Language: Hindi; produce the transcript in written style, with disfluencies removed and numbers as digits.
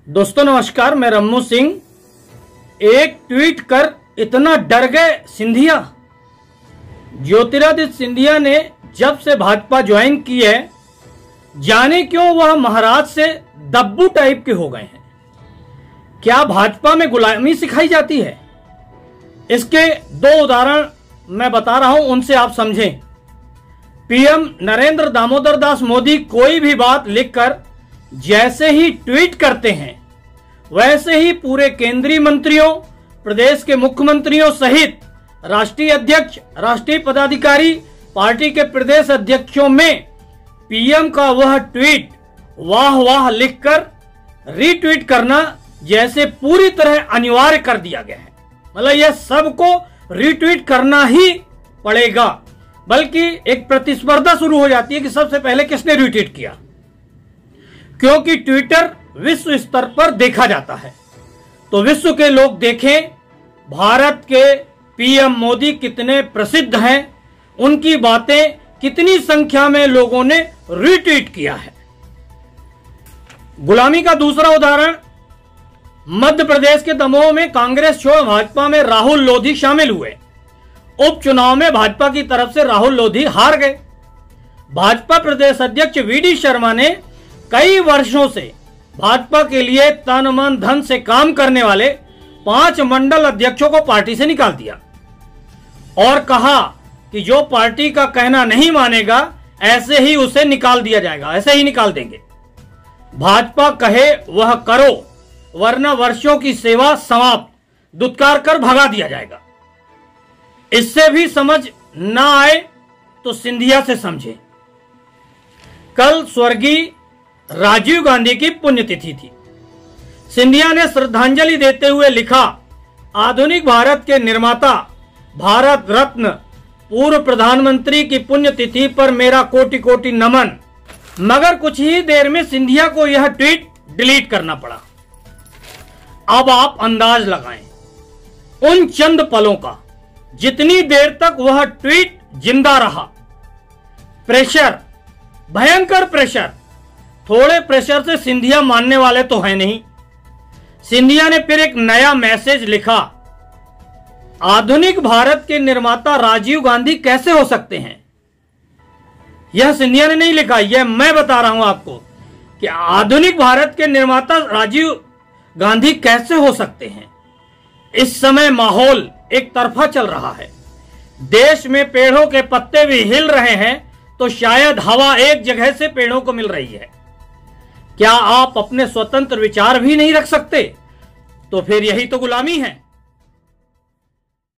दोस्तों नमस्कार, मैं रम्मू सिंह। एक ट्वीट कर इतना डर गए सिंधिया। ज्योतिरादित्य सिंधिया ने जब से भाजपा ज्वाइन की है, जाने क्यों वह महाराज से दब्बू टाइप के हो गए हैं। क्या भाजपा में गुलामी सिखाई जाती है? इसके दो उदाहरण मैं बता रहा हूं, उनसे आप समझें। पीएम नरेंद्र दामोदर दास मोदी कोई भी बात लिखकर जैसे ही ट्वीट करते हैं, वैसे ही पूरे केंद्रीय मंत्रियों, प्रदेश के मुख्यमंत्रियों सहित राष्ट्रीय अध्यक्ष, राष्ट्रीय पदाधिकारी, पार्टी के प्रदेश अध्यक्षों में पीएम का वह ट्वीट वाह वाह लिखकर रीट्वीट करना जैसे पूरी तरह अनिवार्य कर दिया गया है। मतलब यह सबको रीट्वीट करना ही पड़ेगा, बल्कि एक प्रतिस्पर्धा शुरू हो जाती है कि सबसे पहले किसने रीट्वीट किया, क्योंकि ट्विटर विश्व स्तर पर देखा जाता है। तो विश्व के लोग देखें भारत के पीएम मोदी कितने प्रसिद्ध हैं, उनकी बातें कितनी संख्या में लोगों ने रीट्वीट किया है। गुलामी का दूसरा उदाहरण, मध्य प्रदेश के दमोह में कांग्रेस छोड़ भाजपा में राहुल लोधी शामिल हुए। उपचुनाव में भाजपा की तरफ से राहुल लोधी हार गए। भाजपा प्रदेश अध्यक्ष वीडी शर्मा ने कई वर्षों से भाजपा के लिए तन मन धन से काम करने वाले 5 मंडल अध्यक्षों को पार्टी से निकाल दिया और कहा कि जो पार्टी का कहना नहीं मानेगा ऐसे ही उसे निकाल दिया जाएगा, ऐसे ही निकाल देंगे। भाजपा कहे वह करो, वरना वर्षों की सेवा समाप्त, दुत्कार कर भगा दिया जाएगा। इससे भी समझ ना आए तो सिंधिया से समझे। कल स्वर्गीय राजीव गांधी की पुण्यतिथि थी। सिंधिया ने श्रद्धांजलि देते हुए लिखा, आधुनिक भारत के निर्माता, भारत रत्न पूर्व प्रधानमंत्री की पुण्यतिथि पर मेरा कोटि कोटि नमन। मगर कुछ ही देर में सिंधिया को यह ट्वीट डिलीट करना पड़ा। अब आप अंदाज लगाएं उन चंद पलों का जितनी देर तक वह ट्वीट जिंदा रहा। प्रेशर, भयंकर प्रेशर। थोड़े प्रेशर से सिंधिया मानने वाले तो है नहीं। सिंधिया ने फिर एक नया मैसेज लिखा, आधुनिक भारत के निर्माता राजीव गांधी कैसे हो सकते हैं। यह सिंधिया ने नहीं लिखा, यह मैं बता रहा हूं आपको कि आधुनिक भारत के निर्माता राजीव गांधी कैसे हो सकते हैं। इस समय माहौल एक तरफा चल रहा है। देश में पेड़ों के पत्ते भी हिल रहे हैं तो शायद हवा एक जगह से पेड़ों को मिल रही है। क्या आप अपने स्वतंत्र विचार भी नहीं रख सकते? तो फिर यही तो गुलामी है।